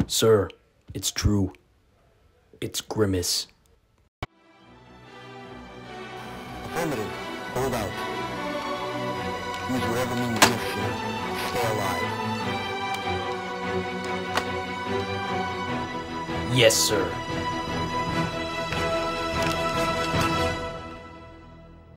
Sir, it's true. It's Grimace. Affirmative. Hold out. Use whatever means necessary. Stay alive. Yes, sir.